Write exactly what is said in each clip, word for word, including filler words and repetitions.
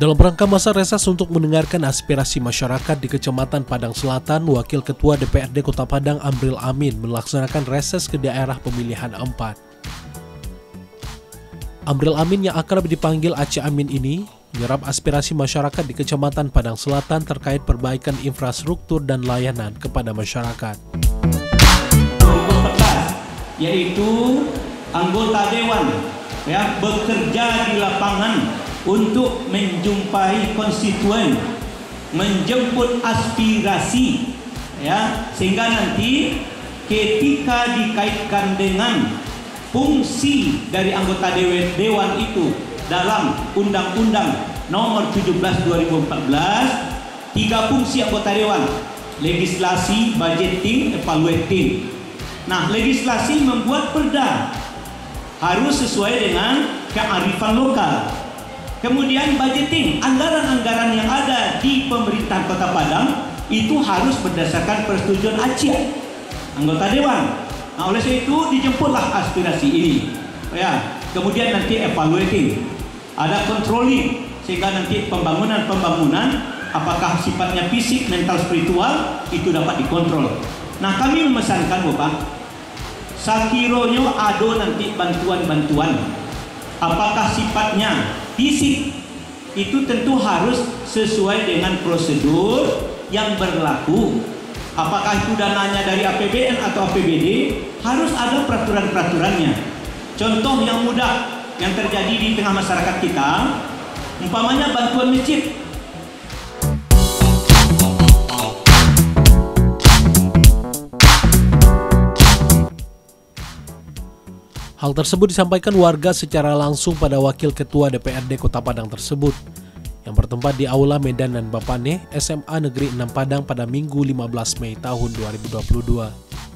Dalam rangka masa reses untuk mendengarkan aspirasi masyarakat di Kecamatan Padang Selatan, Wakil Ketua D P R D Kota Padang Amril Amin melaksanakan reses ke daerah pemilihan empat. Amril Amin yang akrab dipanggil Aceh Amin ini menyerap aspirasi masyarakat di Kecamatan Padang Selatan terkait perbaikan infrastruktur dan layanan kepada masyarakat. Yaitu anggota dewan ya bekerja di lapangan untuk menjumpai konstituen, menjemput aspirasi, ya, sehingga nanti ketika dikaitkan dengan fungsi dari anggota dewan itu dalam Undang-Undang Nomor tujuh belas dua ribu empat belas, tiga fungsi anggota dewan: legislasi, budgeting, evaluating. Nah, legislasi membuat perda harus sesuai dengan kearifan lokal. Kemudian budgeting, anggaran-anggaran yang ada di pemerintahan Kota Padang itu harus berdasarkan persetujuan Aceh, anggota dewan. Nah, oleh sebab itu dijemputlah aspirasi ini. Ya, kemudian nanti evaluating, ada controlling, sehingga nanti pembangunan-pembangunan apakah sifatnya fisik, mental, spiritual itu dapat dikontrol. Nah, kami memesankan Bapak, sakironyo ado nanti bantuan-bantuan, apakah sifatnya fisik, itu tentu harus sesuai dengan prosedur yang berlaku. Apakah itu dananya dari A P B N atau A P B D, harus ada peraturan-peraturannya. Contoh yang mudah yang terjadi di tengah masyarakat kita, umpamanya bantuan masjid. Hal tersebut disampaikan warga secara langsung pada Wakil Ketua D P R D Kota Padang tersebut yang bertempat di Aula Medan dan Bapane S M A Negeri enam Padang pada Minggu lima belas Mei tahun dua ribu dua puluh dua.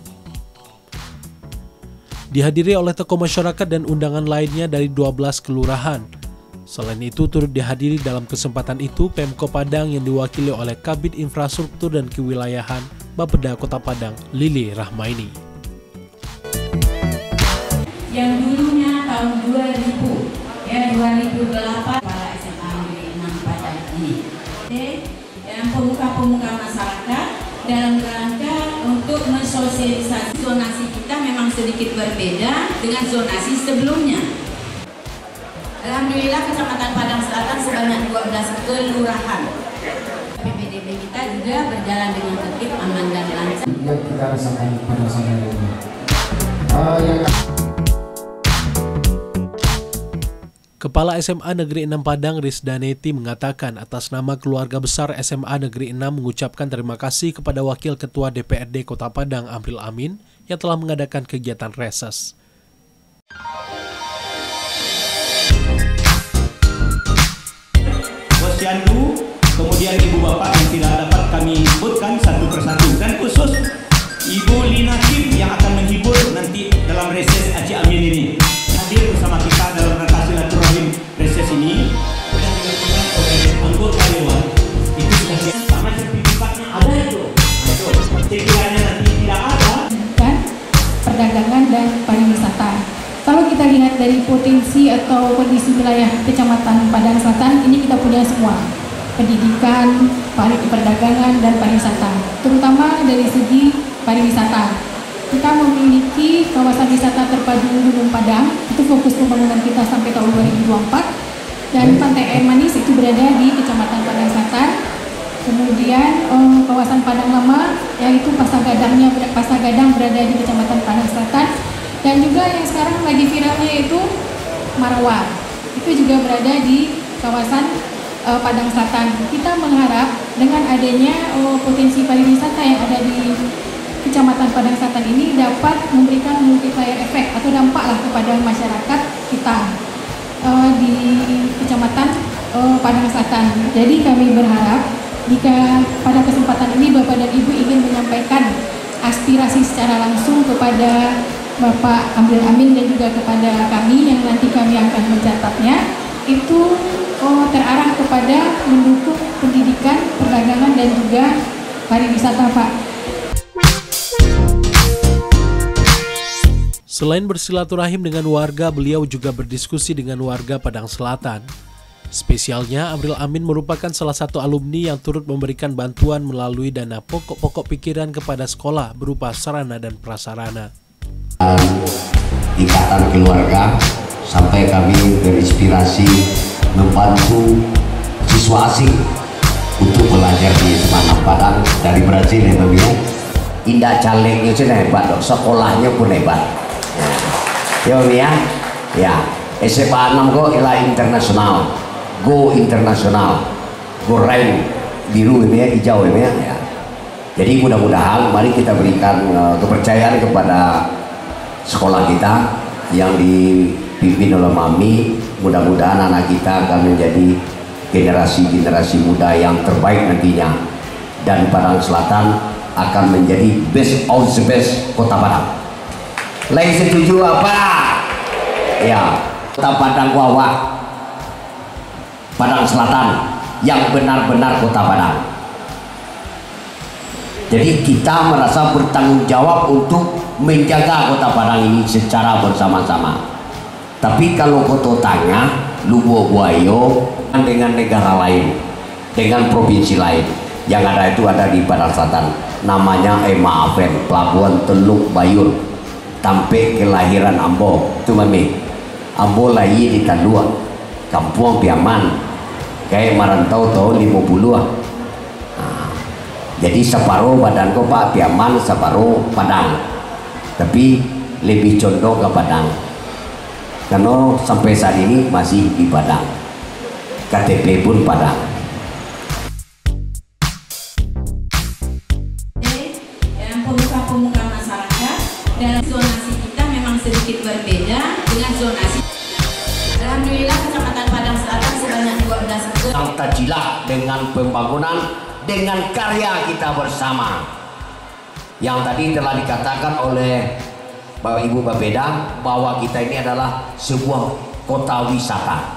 Dihadiri oleh tokoh masyarakat dan undangan lainnya dari dua belas kelurahan. Selain itu turut dihadiri dalam kesempatan itu Pemko Padang yang diwakili oleh Kabid Infrastruktur dan Kewilayahan Bapeda Kota Padang Lili Rahmaini. Yang dulunya tahun dua ribu, ya dua ribu delapan, Kepala S M A Negeri enam Padang ini, dan pemuka-pemuka masyarakat dalam rangka untuk mensosialisasi zonasi kita memang sedikit berbeda dengan zonasi sebelumnya. Alhamdulillah Kecamatan Padang Selatan sebanyak dua belas kelurahan. P P D B kita juga berjalan dengan tertib, aman dan lancar. Yang kita rasakan pada saat ini. Uh, yang... Kepala S M A Negeri enam Padang Risdaneti mengatakan atas nama keluarga besar S M A Negeri enam mengucapkan terima kasih kepada Wakil Ketua D P R D Kota Padang Amril Amin yang telah mengadakan kegiatan reses. Posyandu, kemudian ibu bapak yang tidak dapat kami sebutkan satu persatu, dan khusus Ibu Lina Kim yang akan menghibur nanti dalam reses Aceh Amin ini hadir bersama kita dalam rangka silaturahim reses ini, dan dilakukan oleh anggota dewan. Itu sudah sama sertifikatnya ada itu. Sekiranya nanti tidak ada. Dan perdagangan dan pariwisata. Kalau kita lihat dari potensi atau kondisi wilayah Kecamatan Padang Selatan, ini kita punya semua. Pendidikan, perdagangan, dan pariwisata. Terutama dari segi pariwisata. Kita memiliki kawasan wisata terpadu Gunung Padang, itu fokus pembangunan kita sampai tahun dua ribu dua puluh empat. Dan Pantai Air Manis itu berada di Kecamatan Padang Selatan. Kemudian eh, kawasan Padang Lama, yaitu Pasar Gadangnya, Pasar Gadang berada di Kecamatan Padang Selatan. Dan juga yang sekarang lagi viralnya itu Marawa, itu juga berada di kawasan eh, Padang Selatan. Kita mengharap dengan adanya eh, potensi pariwisata yang ada di Kecamatan Padang Selatan ini dapat memberikan multiplier efek atau dampak lah kepada masyarakat kita uh, di Kecamatan uh, Padang Selatan. Jadi kami berharap jika pada kesempatan ini Bapak dan Ibu ingin menyampaikan aspirasi secara langsung kepada Bapak Amril Amin dan juga kepada kami yang nanti kami akan mencatatnya, itu uh, terarah kepada mendukung pendidikan, perdagangan dan juga pariwisata, Pak. Selain bersilaturahim dengan warga, beliau juga berdiskusi dengan warga Padang Selatan. Spesialnya, Amril Amin merupakan salah satu alumni yang turut memberikan bantuan melalui dana pokok-pokok pikiran kepada sekolah berupa sarana dan prasarana. Ikatan keluarga sampai kami berinspirasi membantu siswa asing untuk belajar di Semangat Padang dari Brazil ya Bang ya. Indah calegnya sudah hebat dong, sekolahnya pun hebat. Ya Bang ya, ya S M A enam go ila internasional. Go internasional, go rank biru ini ya, hijau ini ya. Ya. Jadi mudah-mudahan mari kita berikan uh, kepercayaan kepada sekolah kita yang dipimpin oleh Mami. Mudah-mudahan anak kita akan menjadi generasi-generasi muda yang terbaik nantinya, dan Padang Selatan akan menjadi best of the best kota Padang. Lain setuju apa? Ya, kota Padang Wawa. Padang Selatan yang benar-benar kota Padang. Jadi kita merasa bertanggung jawab untuk menjaga kota Padang ini secara bersama-sama. Tapi kalau kota tanya Lubo Buayo dengan negara lain, dengan provinsi lain, yang ada itu ada di Padang Selatan, namanya Emaven, Pelabuhan Teluk Bayur, sampai kelahiran Ambo, itu Mami. Ambo lahir di Tandua, Kampung Piaman. Kayak merantau tahun lima puluh ah. Nah, jadi separuh badan ko Pak Piaman, separuh Padang. Tapi lebih condong ke Padang. Karena sampai saat ini masih di Padang. K T P pun Padang. Yang pemuka-pemuka masyarakat dalam zonasi kita memang sedikit berbeda dengan zonasi. Alhamdulillah Kecamatan Padang Selatan sebanyak dua belas yang terjilat dengan pembangunan dengan karya kita bersama yang tadi telah dikatakan oleh Bapak Ibu Bapeda bahwa kita ini adalah sebuah kota wisata.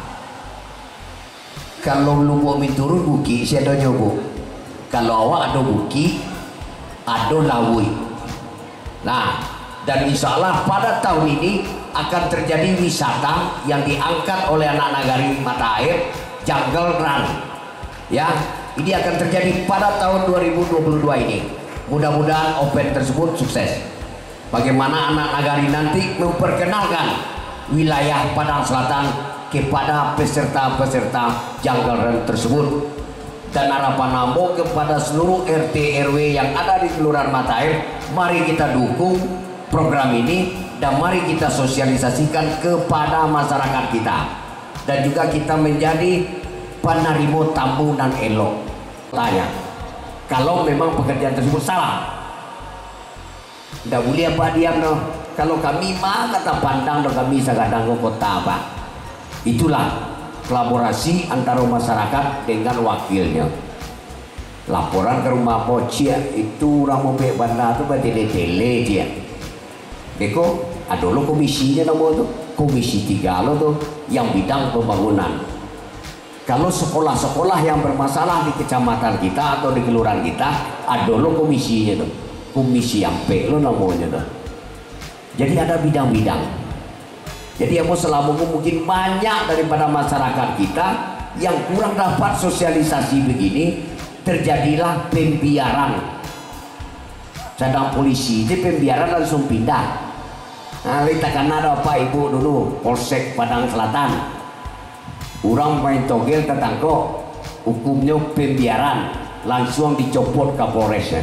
Kalau lu mau turun buki saya ada Bu, kalau awak ada buki ada lawi. Nah, dan insya Allah pada tahun ini akan terjadi wisata yang diangkat oleh anak nagari mata air, Jungle Run. Ya, ini akan terjadi pada tahun dua ribu dua puluh dua ini. Mudah-mudahan event tersebut sukses. Bagaimana anak nagari nanti memperkenalkan wilayah Padang Selatan kepada peserta-peserta Jungle Run tersebut. Dan harapan Ambo kepada seluruh R T R W yang ada di Kelurahan Mata Air, mari kita dukung program ini dan mari kita sosialisasikan kepada masyarakat kita, dan juga kita menjadi penerima tamu dan elok. Tanya, kalau memang pekerjaan tersebut salah, tidak boleh apa diam no. Kalau kami mah kata pandang do kami sagadang kota apa. Itulah kolaborasi antara masyarakat dengan wakilnya. Laporan ke rumah Pocia itu orang mau bek bandar tu bertele-tele dia. Beko, ada lo komisinya nama tu, komisi tiga lo tu yang bidang pembangunan. Kalau sekolah-sekolah yang bermasalah di kecamatan kita atau di kelurahan kita, ada lo komisinya tu, komisi ampe lo namanya tu. Jadi ada bidang-bidang. Jadi yang selama mungkin banyak daripada masyarakat kita yang kurang dapat sosialisasi begini, terjadilah pembiaran. Sedang polisi itu pembiaran langsung pindah. Nah, kita kan ada apa ibu dulu Polsek Padang Selatan, orang main togel tertangkap, hukumnya pembiaran, langsung dicopot Kapolresnya.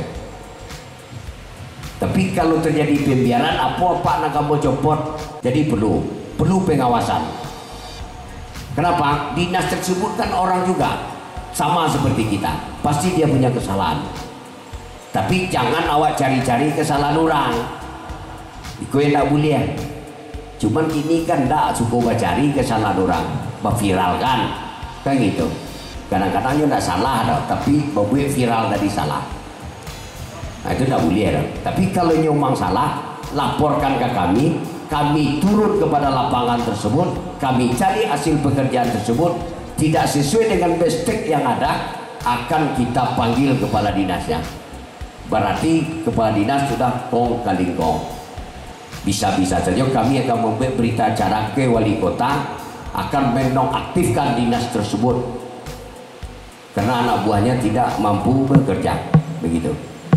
Tapi kalau terjadi pembiaran, apa-apa nak kamu copot, jadi perlu perlu pengawasan. Kenapa? Dinas tersebut kan orang juga, sama seperti kita, pasti dia punya kesalahan. Tapi jangan awak cari-cari kesalahan orang. Itu yang tak boleh. Cuman kini kan tak suka cari kesalahan orang, viralkan, kan gitu. Kadang-kadang tidak salah, tapi membuat viral tadi salah. Nah itu tidak boleh. Tapi kalau nyomang salah, laporkan ke kami. Kami turun kepada lapangan tersebut, kami cari hasil pekerjaan tersebut, tidak sesuai dengan bestek yang ada, akan kita panggil kepala dinasnya. Berarti kepala dinas sudah kong kali kong. Bisa-bisa saja kami akan membuat berita acara ke wali kota akan menonaktifkan dinas tersebut karena anak buahnya tidak mampu bekerja, begitu.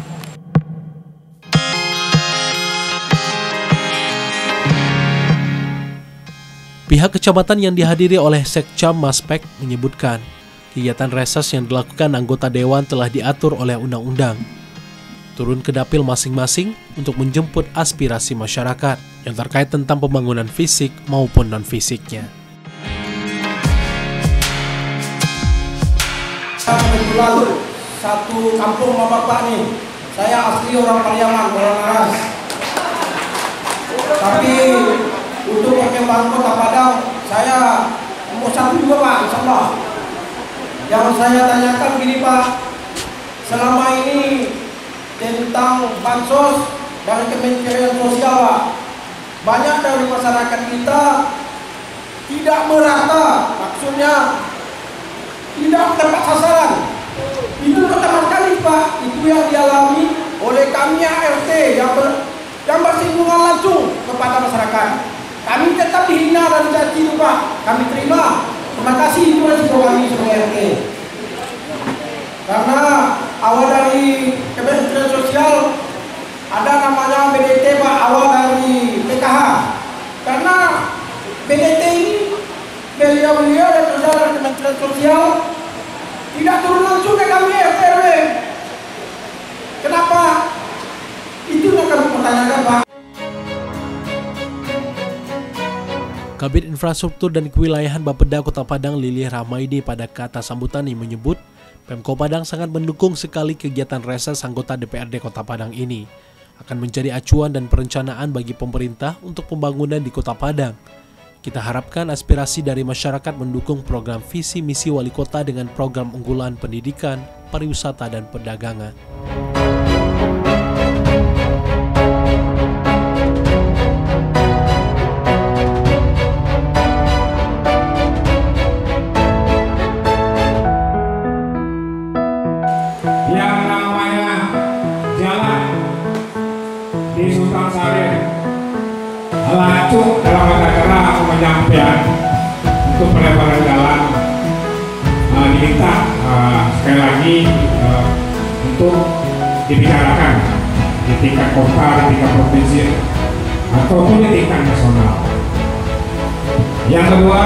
Pihak kecamatan yang dihadiri oleh Sekcam Maspek menyebutkan kegiatan reses yang dilakukan anggota dewan telah diatur oleh undang-undang. Turun ke dapil masing-masing untuk menjemput aspirasi masyarakat yang terkait tentang pembangunan fisik maupun non-fisiknya. Kebetulan satu kampung sama bapak nih, saya asli orang Pariaman, orang Aras. Tapi untuk perkembangan Kota Padang, saya mau satu juga Pak, insya Allah. Yang saya tanyakan gini Pak, selama ini tentang bansos dari Kementerian Sosial Pak, banyak dari masyarakat kita tidak merata, maksudnya tidak tepat sasaran. Itu pertama kali Pak, itu yang dialami oleh kami A R T yang, ber, yang bersinggungan langsung kepada masyarakat. Kami tetap dihina dan dicaci itu Pak, kami terima. Terima kasih, itu resiko kami sebagai R T. Karena awal dari Kementerian Sosial ada namanya B D T Pak, awal dari P K H. Karena B D T ini beliau-beliau dan saudara Kementerian Sosial tidak turun langsung ke kami R T R W. Kenapa? Itu yang kami pertanyakan Pak. Kabid Infrastruktur dan Kewilayahan Bapeda Kota Padang Lili Rahmaidi pada kata sambutan ini menyebut Pemko Padang sangat mendukung sekali kegiatan reses anggota D P R D Kota Padang ini. Akan menjadi acuan dan perencanaan bagi pemerintah untuk pembangunan di Kota Padang. Kita harapkan aspirasi dari masyarakat mendukung program visi misi wali kota dengan program unggulan pendidikan, pariwisata, dan perdagangan. Yang namanya jalan di Sultan Syarif lacuk dalam acara penyampaian untuk pelebaran jalan uh, diminta uh, sekali lagi uh, untuk dibicarakan di tingkat kota, di tingkat provinsi ataupun di tingkat nasional. Yang kedua,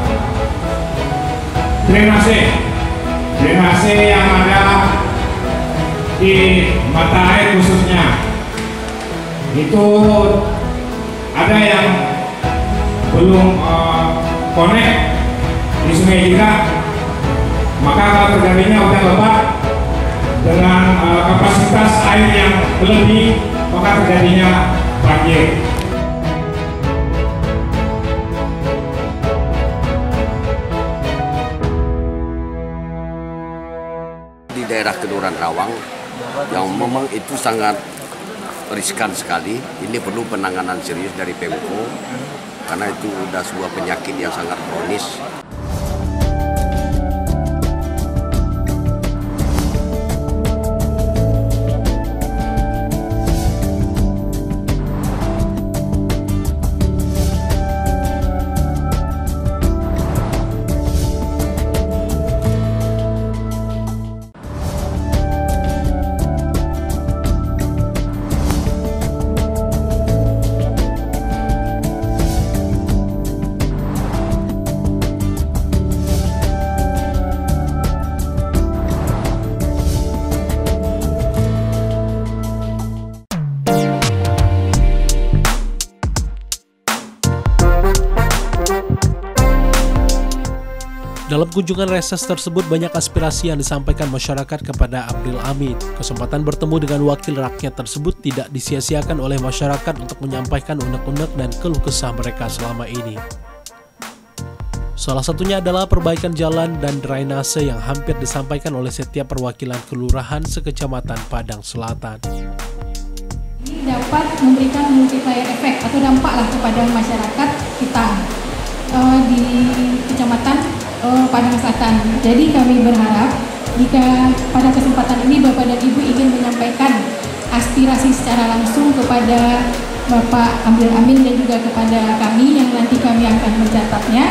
drainase drainase yang ada di mata air khususnya itu ada yang belum uh, connect di Sungai Jira, maka kalau terjadinya hujan lebat dengan uh, kapasitas air yang berlebih, maka terjadinya banjir. Di daerah Kelurahan Rawang yang memang itu sangat riskan sekali, ini perlu penanganan serius dari Pemko karena itu sudah sebuah penyakit yang sangat kronis. Dalam kunjungan reses tersebut banyak aspirasi yang disampaikan masyarakat kepada Abdul Amin. Kesempatan bertemu dengan wakil rakyat tersebut tidak disia-siakan oleh masyarakat untuk menyampaikan unek-unek dan keluh kesah mereka selama ini. Salah satunya adalah perbaikan jalan dan drainase yang hampir disampaikan oleh setiap perwakilan kelurahan sekecamatan Padang Selatan. Ini dapat memberikan multiplier effect atau dampaklah kepada masyarakat kita uh, di kecamatan Oh, Padang Selatan. Jadi kami berharap jika pada kesempatan ini Bapak dan Ibu ingin menyampaikan aspirasi secara langsung kepada Bapak Abdul Amin dan juga kepada kami yang nanti kami akan mencatatnya,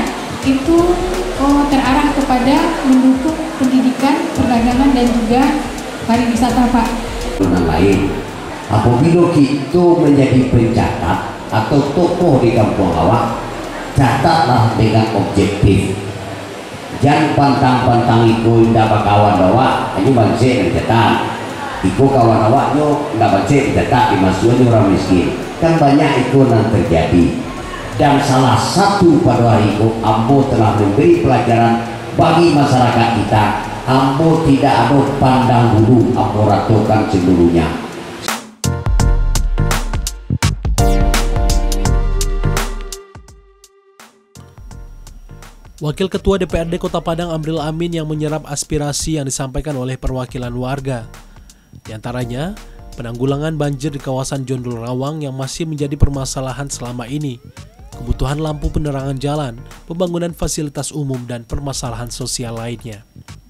itu oh, terarah kepada mendukung pendidikan, perdagangan dan juga pariwisata, Pak. Yang lain, apabila kita menjadi pencatat atau tokoh di kampung awak, catatlah dengan objektif. Jangan pantang-pantang ikut ndak kawan awak, ini bangsa yang catat. Ikut kawan awaknya ndak bangsa catat dimasukin orang miskin. Kan banyak itu yang terjadi. Dan salah satu pada hari itu Ambo telah memberi pelajaran bagi masyarakat kita. Ambo tidak ada pandang bulu, Ambo ratukan seluruhnya. Wakil Ketua D P R D Kota Padang Amril Amin yang menyerap aspirasi yang disampaikan oleh perwakilan warga. Di antaranya, penanggulangan banjir di kawasan Jondol Rawang yang masih menjadi permasalahan selama ini, kebutuhan lampu penerangan jalan, pembangunan fasilitas umum, dan permasalahan sosial lainnya.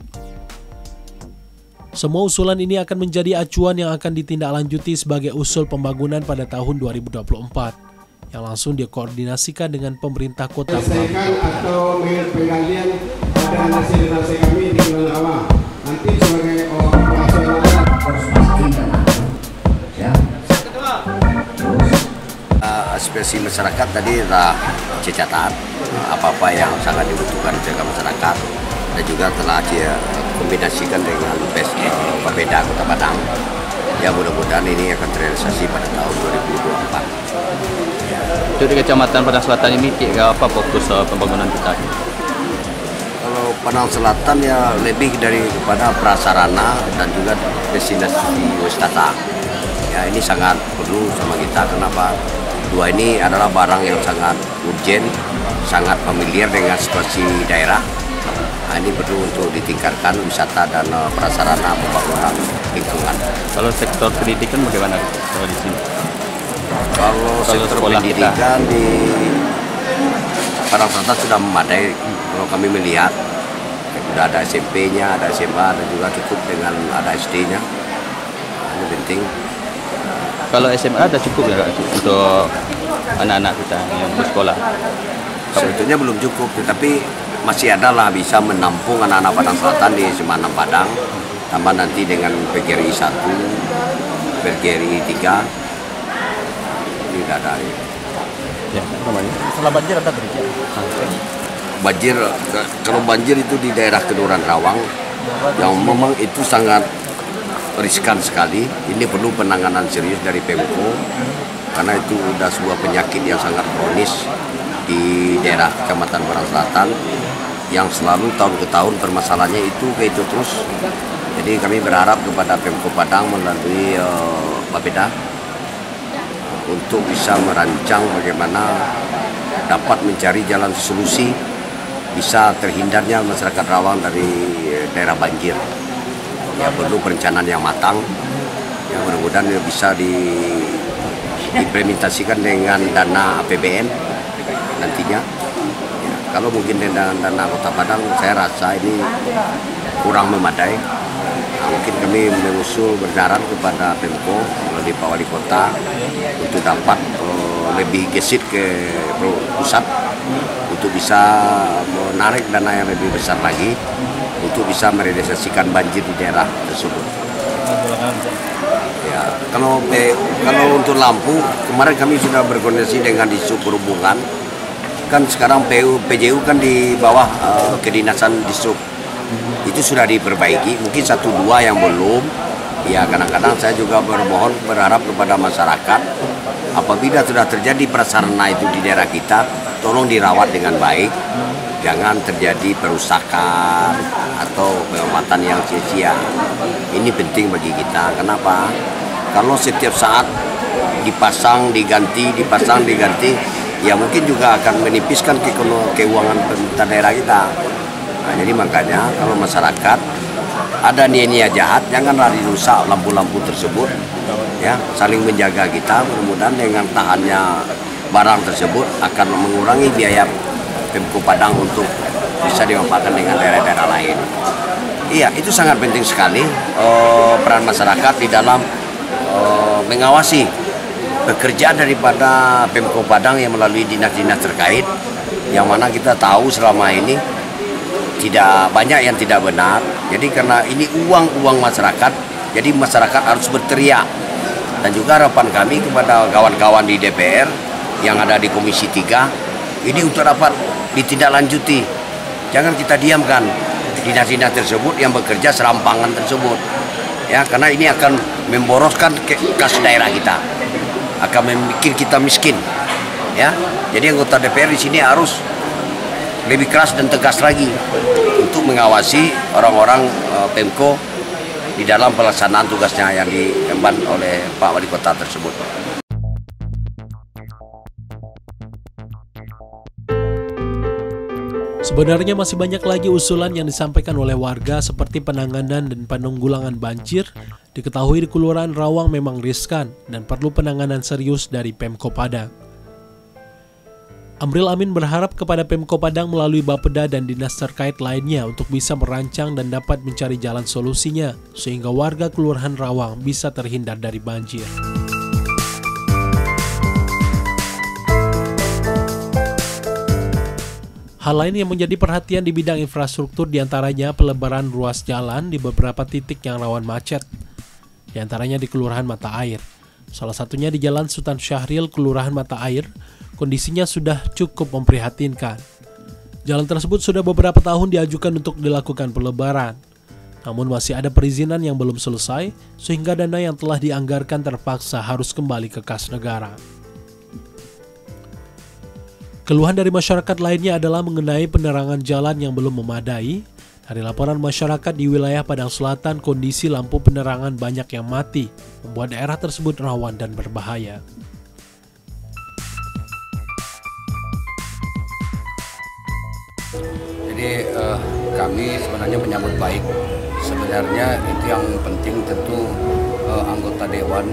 Semua usulan ini akan menjadi acuan yang akan ditindaklanjuti sebagai usul pembangunan pada tahun dua ribu dua puluh empat, yang langsung dikoordinasikan dengan pemerintah kota. Selesaikan atau penggantian pada nasi-nasi kami di Jondol Rawang. Nanti sebagai operasional harus pasti ya. Aspirasi masyarakat tadi telah dicatat apa-apa yang sangat dibutuhkan oleh masyarakat, dan juga telah dikombinasikan dengan P S E Bapeda Kota Padang. Ya, mudah-mudahan ini akan terrealisasi pada tahun dua ribu dua puluh empat. Untuk di Kecamatan Padang Selatan ini, apa fokus pembangunan kita? Kalau Padang Selatan ya lebih dari kepada prasarana dan juga destinasi wisata. Ya, ini sangat perlu sama kita. Kenapa? Dua ini adalah barang yang sangat urgent, sangat familiar dengan situasi daerah. Nah, ini perlu untuk ditingkatkan wisata dan uh, prasarana pembangunan lingkungan. Kalau sektor pendidikan bagaimana kalau di sini? Kalau, Kalau sektor pendidikan kita di Padang Selatan sudah memadai. Kalau kami melihat, sudah ada S M P-nya, ada S M A, dan juga cukup dengan ada S D-nya. Nah, ini penting. Kalau S M A ada cukup ya untuk anak-anak kita yang bersekolah? Sebetulnya belum cukup, tetapi masih ada lah bisa menampung anak-anak Padang Selatan di S M A enam Padang, tambah nanti dengan P G R I satu, P G R I tiga, ini tidak ada. Ya, setelah banjir ada terjadi. Banjir, kalau banjir itu di daerah Kelurahan Rawang, yang memang itu sangat riskan sekali. Ini perlu penanganan serius dari Pemko, karena itu sudah sebuah penyakit yang sangat kronis di daerah Kecamatan Padang Selatan, yang selalu tahun ke tahun permasalahannya itu kayak itu terus. Jadi kami berharap kepada Pemko Padang melalui uh, Bapeda untuk bisa merancang bagaimana dapat mencari jalan solusi bisa terhindarnya masyarakat Rawang dari daerah banjir. Ya, perlu perencanaan yang matang. Ya, mudah-mudahan bisa di, diimplementasikan dengan dana A P B N nantinya. Ya, kalau mungkin dengan dana Kota Padang, saya rasa ini kurang memadai. Nah, mungkin kami mengusul bersaran kepada Pemko melalui Pak Wali Kota untuk dapat uh, lebih gesit ke pusat untuk bisa menarik dana yang lebih besar lagi untuk bisa merealisasikan banjir di daerah tersebut. Ya, kalau kalau untuk lampu, kemarin kami sudah berkoordinasi dengan Disub Perhubungan. Kan sekarang P U P J U kan di bawah uh, kedinasan Disub. Itu sudah diperbaiki, mungkin satu dua yang belum. Ya, kadang-kadang saya juga bermohon berharap kepada masyarakat, apabila sudah terjadi prasarana itu di daerah kita, tolong dirawat dengan baik. Jangan terjadi perusakan atau perawatan yang sia-sia. Ini penting bagi kita. Kenapa? Kalau setiap saat dipasang, diganti, dipasang, diganti, ya mungkin juga akan menipiskan ke keuangan pemerintah daerah kita. Nah, jadi makanya kalau masyarakat ada niat-niat jahat, janganlah dirusak lampu-lampu tersebut. Ya, saling menjaga kita. Mudah-mudahan dengan tahannya barang tersebut akan mengurangi biaya Pemko Padang untuk bisa dimanfaatkan dengan daerah-daerah lain. Iya, itu sangat penting sekali uh, peran masyarakat di dalam uh, mengawasi pekerjaan daripada Pemko Padang yang melalui dinas-dinas terkait. yang mana kita tahu selama ini tidak banyak yang tidak benar. Jadi karena ini uang-uang masyarakat, jadi masyarakat harus berteriak. Dan juga harapan kami kepada kawan-kawan di D P R yang ada di Komisi tiga, ini untuk dapat ditindaklanjuti. Jangan kita diamkan dinas-dinas tersebut yang bekerja serampangan tersebut. Ya, karena ini akan memboroskan kas daerah kita, akan membuat kita miskin. Ya, jadi anggota D P R di sini harus lebih keras dan tegas lagi untuk mengawasi orang-orang uh, Pemko di dalam pelaksanaan tugasnya yang diemban oleh Pak Wali Kota tersebut. Sebenarnya masih banyak lagi usulan yang disampaikan oleh warga seperti penanganan dan penanggulangan banjir. Diketahui di Kelurahan Rawang memang riskan dan perlu penanganan serius dari Pemko Padang. Amril Amin berharap kepada Pemko Padang melalui Bapeda dan dinas terkait lainnya untuk bisa merancang dan dapat mencari jalan solusinya sehingga warga Kelurahan Rawang bisa terhindar dari banjir. Hal lain yang menjadi perhatian di bidang infrastruktur diantaranya pelebaran ruas jalan di beberapa titik yang rawan macet, diantaranya di Kelurahan Mata Air. Salah satunya di Jalan Sultan Syahril, Kelurahan Mata Air, kondisinya sudah cukup memprihatinkan. Jalan tersebut sudah beberapa tahun diajukan untuk dilakukan pelebaran. Namun masih ada perizinan yang belum selesai, sehingga dana yang telah dianggarkan terpaksa harus kembali ke kas negara. Keluhan dari masyarakat lainnya adalah mengenai penerangan jalan yang belum memadai. Dari laporan masyarakat di wilayah Padang Selatan, kondisi lampu penerangan banyak yang mati, membuat daerah tersebut rawan dan berbahaya. Jadi eh, kami sebenarnya menyambut baik. Sebenarnya itu yang penting tentu eh, anggota Dewan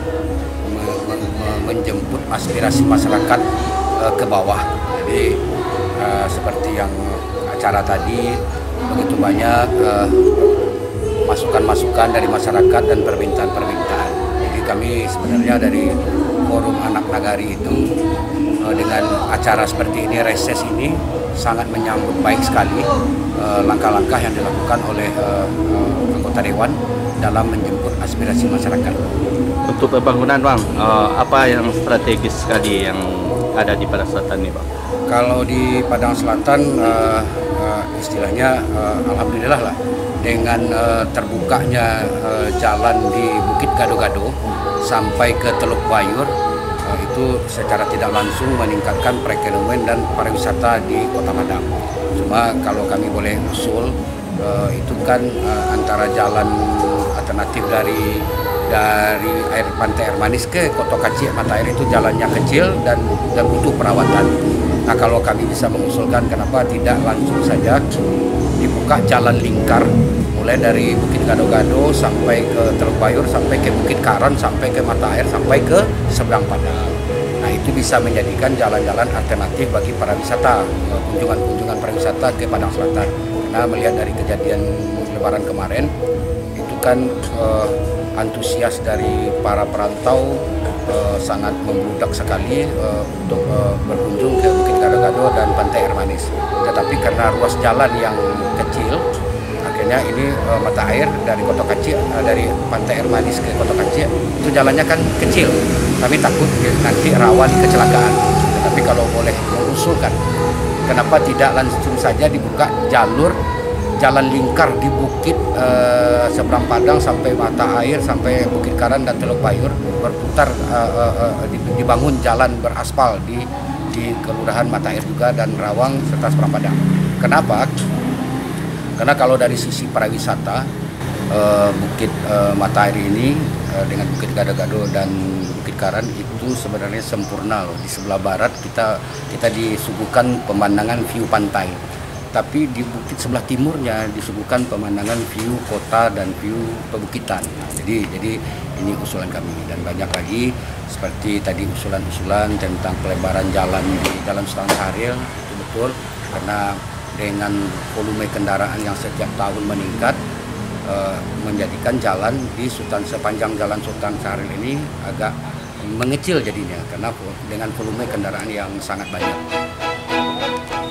me me me menjemput aspirasi masyarakat eh, ke bawah. Jadi eh, seperti yang acara tadi, begitu banyak masukan-masukan uh, dari masyarakat dan permintaan-permintaan. Jadi kami sebenarnya dari Forum Anak Nagari itu uh, dengan acara seperti ini, reses ini, sangat menyambut baik sekali langkah-langkah uh, yang dilakukan oleh uh, uh, anggota Dewan dalam menjemput aspirasi masyarakat. Untuk pembangunan, Bang, uh, apa yang strategis sekali yang ada di Padang Selatan ini, Bang? Kalau di Padang Selatan, uh, uh, istilahnya uh, alhamdulillah lah dengan uh, terbukanya uh, jalan di Bukit Gado-Gado sampai ke Teluk Bayur, uh, itu secara tidak langsung meningkatkan perekonomian dan pariwisata di Kota Padang. Cuma kalau kami boleh usul, uh, itu kan uh, antara jalan alternatif dari dari air pantai air manis ke Koto Kacik Mata Air itu jalannya kecil dan dan butuh perawatan. Nah, kalau kami bisa mengusulkan kenapa tidak langsung saja dibuka jalan lingkar mulai dari Bukit Gado-Gado sampai ke Teluk Bayur, sampai ke Bukit Karan, sampai ke Mata Air, sampai ke seberang Padang. Nah, itu bisa menjadikan jalan-jalan alternatif bagi para wisata, kunjungan-kunjungan pariwisata ke Padang Selatan. Karena melihat dari kejadian Lebaran kemarin, itu kan eh, antusias dari para perantau uh, sangat membludak sekali uh, untuk uh, berkunjung ke Bukit Gado-Gado dan Pantai Air Manis. Tetapi karena ruas jalan yang kecil, akhirnya ini uh, Mata Air dari Koto Kacik, uh, dari Pantai Air Manis ke Koto Kacik, itu jalannya kan kecil. Kami takut nanti rawan kecelakaan. Tetapi kalau boleh mengusulkan, kenapa tidak langsung saja dibuka jalur jalan lingkar di Bukit uh, seberang Padang sampai Mata Air, sampai Bukit Karan dan Teluk Bayur, berputar uh, uh, uh, dibangun jalan beraspal di di Kelurahan Mata Air juga dan Rawang serta seberang Padang. Kenapa? Karena kalau dari sisi pariwisata, uh, Bukit uh, Mata Air ini uh, dengan Bukit Gado-Gado dan Bukit Karan itu sebenarnya sempurna loh. Di sebelah barat kita kita disuguhkan pemandangan view pantai. Tapi di bukit sebelah timurnya disuguhkan pemandangan view kota dan view pebukitan. Jadi jadi ini usulan kami dan banyak lagi seperti tadi usulan-usulan tentang pelebaran jalan di Jalan Sultan Syahril, itu betul karena dengan volume kendaraan yang setiap tahun meningkat eh, menjadikan jalan di Sultan sepanjang Jalan Sultan Syahril ini agak mengecil jadinya karena dengan volume kendaraan yang sangat banyak.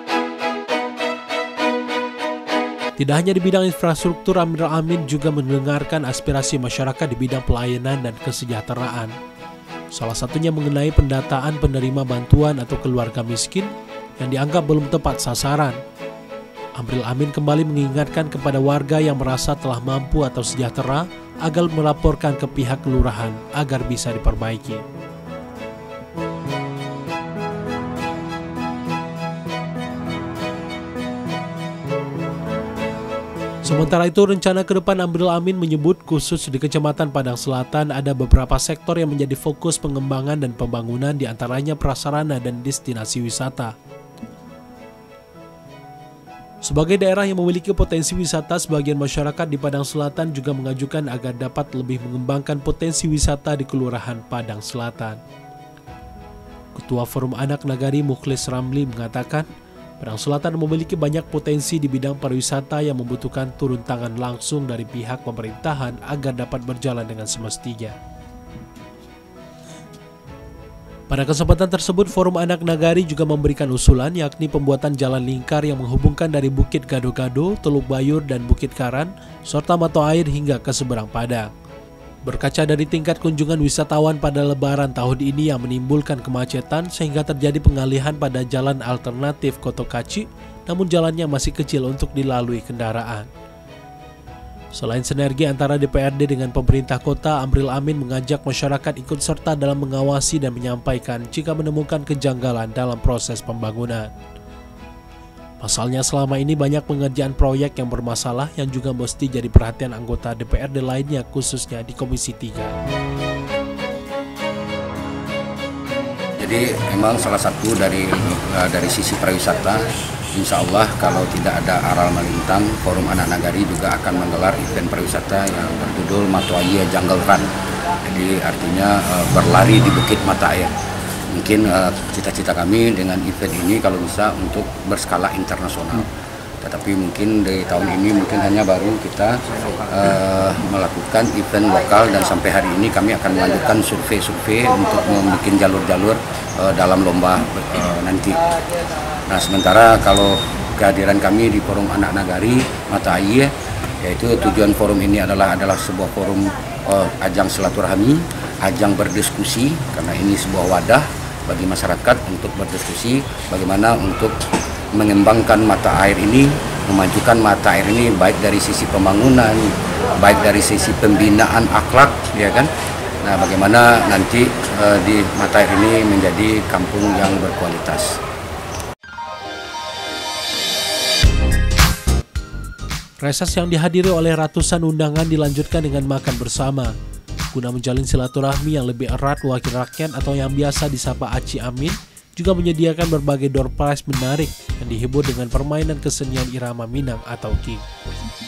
Tidak hanya di bidang infrastruktur, Amril Amin juga mendengarkan aspirasi masyarakat di bidang pelayanan dan kesejahteraan. Salah satunya mengenai pendataan penerima bantuan atau keluarga miskin yang dianggap belum tepat sasaran. Amril Amin kembali mengingatkan kepada warga yang merasa telah mampu atau sejahtera agar melaporkan ke pihak kelurahan agar bisa diperbaiki. Sementara itu, rencana ke depan Amril Amin menyebut khusus di Kecamatan Padang Selatan ada beberapa sektor yang menjadi fokus pengembangan dan pembangunan, diantaranya prasarana dan destinasi wisata. Sebagai daerah yang memiliki potensi wisata, sebagian masyarakat di Padang Selatan juga mengajukan agar dapat lebih mengembangkan potensi wisata di Kelurahan Padang Selatan. Ketua Forum Anak Nagari Mukhlis Ramli mengatakan, Padang Selatan memiliki banyak potensi di bidang pariwisata yang membutuhkan turun tangan langsung dari pihak pemerintahan agar dapat berjalan dengan semestinya. Pada kesempatan tersebut, Forum Anak Nagari juga memberikan usulan, yakni pembuatan jalan lingkar yang menghubungkan dari Bukit Gado-Gado, Teluk Bayur, dan Bukit Karan, serta mata air hingga ke seberang Padang. Berkaca dari tingkat kunjungan wisatawan pada Lebaran tahun ini yang menimbulkan kemacetan sehingga terjadi pengalihan pada jalan alternatif Kotokaci, namun jalannya masih kecil untuk dilalui kendaraan. Selain sinergi antara D P R D dengan pemerintah kota, Amril Amin mengajak masyarakat ikut serta dalam mengawasi dan menyampaikan jika menemukan kejanggalan dalam proses pembangunan. Pasalnya selama ini banyak pengerjaan proyek yang bermasalah yang juga mesti jadi perhatian anggota D P R D lainnya, khususnya di Komisi tiga. Jadi memang salah satu dari dari sisi pariwisata, insya Allah kalau tidak ada aral melintang, Forum Anak Nagari juga akan menggelar event pariwisata yang berjudul Matuaya Jungle Run. Jadi artinya berlari di bukit mata air. Mungkin cita-cita uh, kami dengan event ini kalau bisa untuk berskala internasional. Tetapi mungkin dari tahun ini mungkin hanya baru kita uh, melakukan event lokal, dan sampai hari ini kami akan melanjutkan survei-survei untuk membuat jalur-jalur uh, dalam lomba uh, nanti. Nah, sementara kalau kehadiran kami di Forum Anak Nagari Mata Air, yaitu tujuan forum ini adalah adalah sebuah forum uh, ajang silaturahmi, ajang berdiskusi, karena ini sebuah wadah bagi masyarakat untuk berdiskusi bagaimana untuk mengembangkan mata air ini, memajukan mata air ini baik dari sisi pembangunan, baik dari sisi pembinaan akhlak, ya kan. Nah, bagaimana nanti uh, di mata air ini menjadi kampung yang berkualitas. Reses yang dihadiri oleh ratusan undangan dilanjutkan dengan makan bersama. Guna menjalin silaturahmi yang lebih erat, wakil rakyat atau yang biasa disapa Aci Amin juga menyediakan berbagai door prize menarik yang dihibur dengan permainan kesenian irama Minang atau King.